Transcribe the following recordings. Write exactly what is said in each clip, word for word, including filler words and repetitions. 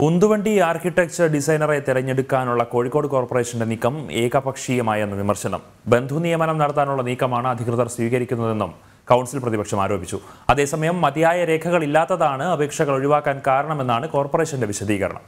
ഉന്തുവണ്ടി architecture ഡിസൈനറെ തെരഞ്ഞെടുക്കാനുള്ള കോഴിക്കോട് കോർപ്പറേഷന്റെ നീക്കം ഏകപക്ഷീയമായെന്ന വിമർശനം. ബന്ധു നിയമനം നടത്താനുള്ള നീക്കമാണ് അധികൃതർ സ്വീകരിക്കുന്നതെന്നും കൗൺസിൽ പ്രതിപക്ഷം ആരോപിച്ചു. അതേസമയം മതിയായ രേഖകൾ ഇല്ലാത്തതാണ് അപേക്ഷകൾ ഒഴിവാക്കാൻ കാരണമെന്നാണ് കോർപ്പറേഷന്റെ വിശദീകരണം.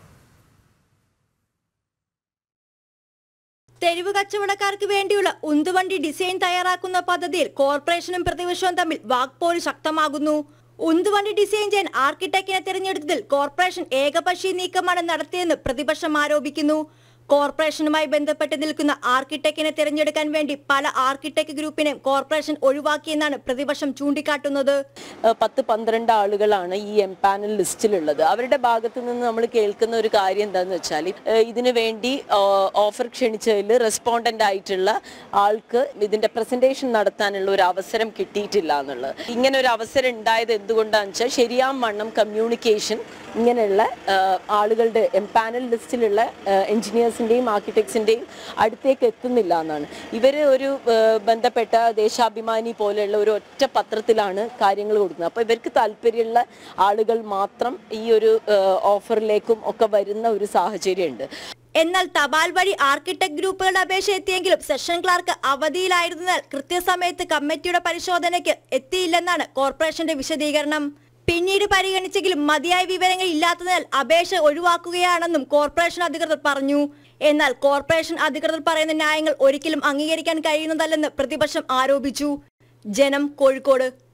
തെരുവ് കച്ചവടക്കാർക്ക് വേണ്ടിയുള്ള ഉന്തുവണ്ടി ഡിസൈൻ തയ്യാറാക്കുന്ന പദ്ധതിയിൽ കോർപ്പറേഷനും പ്രതിപക്ഷവും തമ്മിൽ വാക്പോര് ശക്തമാകുന്നു. ഉന്തുവണ്ടി ഡിസൈൻ ചെയ്യാൻ ആർക്കിടെക്റ്റിനെ തിരഞ്ഞെടുത്തതിൽ കോർപ്പറേഷൻ ഏകപക്ഷീയ നീക്കമാണ് നടത്തിയെന്ന് പ്രതിപക്ഷം ആരോപിക്കുന്നു. കോർപ്പറേഷനുമായി ബന്ധപ്പെട്ട് നിൽക്കുന്ന ആർക്കിടെക്റ്റിനെ തിരഞ്ഞെടുക്കാൻ വേണ്ടി പല ആർക്കിടെക്ട് ഗ്രൂപ്പിനെ കോർപ്പറേഷൻ ഒഴിവാക്കിയെന്നാണ് പ്രതിപക്ഷം ചൂണ്ടിക്കാട്ടുന്നത്. പത്ത് പന്ത്രണ്ട് ആളുകളാണ് ഈ എം പാനൽ ലിസ്റ്റിലുള്ളത്. അവരുടെ ഭാഗത്തു നിന്ന് നമ്മൾ കേൾക്കുന്ന ഒരു കാര്യം എന്താണെന്ന് വെച്ചാൽ ഇതിനു വേണ്ടി ഓഫർ ക്ഷണിച്ചതിൽ റെസ്പോണ്ടന്റ് ആയിട്ടുള്ള ആൾക്ക് ഇതിന്റെ പ്രസന്റേഷൻ നടത്താനുള്ള ഒരു അവസരം കിട്ടിയിട്ടില്ല എന്നുള്ളത്. ഇങ്ങനെ ഒരു അവസരം ഉണ്ടായത് എന്തുകൊണ്ടാണെന്ന് വെച്ചാൽ ശരിയാം വണ്ണം കമ്മ്യൂണിക്കേഷൻ ഇങ്ങനെയുള്ള ആളുകളുടെ എം പാനൽ ലിസ്റ്റിലുള്ള എഞ്ചിനീയേഴ്സിൻ്റെയും ആർക്കിടെക്ട്സിൻ്റെയും അടുത്തേക്ക് എത്തുന്നില്ല എന്നാണ്. ഇവർ ഒരു ബന്ധപ്പെട്ട ദേശാഭിമാനി പോലെയുള്ള ഒരു ഒറ്റ പത്രത്തിലാണ് കാര്യങ്ങൾ കൊടുക്കുന്നത്. അപ്പോൾ ഇവർക്ക് താല്പര്യമുള്ള ആളുകൾ മാത്രം ഈ ഒരു ഓഫറിലേക്കും ഒക്കെ വരുന്ന ഒരു സാഹചര്യമുണ്ട്. എന്നാൽ തപാൽ വഴി ആർക്കിടെക്ട് ഗ്രൂപ്പുകളുടെ അപേക്ഷ എത്തിയെങ്കിലും സെഷൻ ക്ലാർക്ക് അവധിയിലായിരുന്നതിനാൽ കൃത്യസമയത്ത് കമ്മിറ്റിയുടെ പരിശോധനയ്ക്ക് എത്തിയില്ലെന്നാണ് കോർപ്പറേഷന്റെ വിശദീകരണം. പിന്നീട് പരിഗണിച്ചെങ്കിലും മതിയായ വിവരങ്ങൾ ഇല്ലാത്തതിനാൽ അപേക്ഷ ഒഴിവാക്കുകയാണെന്നും കോർപ്പറേഷൻ അധികൃതർ പറഞ്ഞു. എന്നാൽ കോർപ്പറേഷൻ അധികൃതർ പറയുന്ന ന്യായങ്ങൾ ഒരിക്കലും അംഗീകരിക്കാൻ കഴിയുന്നതല്ലെന്ന് പ്രതിപക്ഷം ആരോപിച്ചു. ജനം, കോഴിക്കോട്.